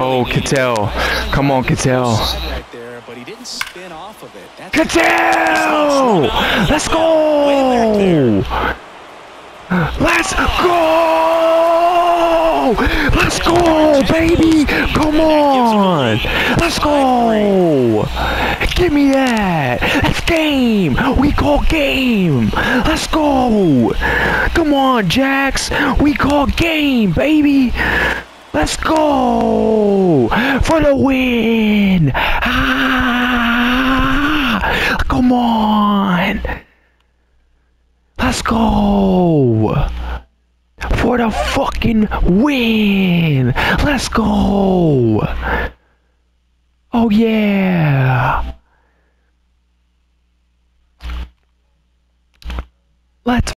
Oh, Cattell. Come on, Cattell. Cattell! Let's go! Let's go! Let's go, baby! Come on! Let's go! Give me that! That's game! We call game! Let's go! Come on, Jax! We call game, baby! Let's go! For the win! Ah! Come on! Let's go! For the fucking win! Let's go! Oh yeah! Let's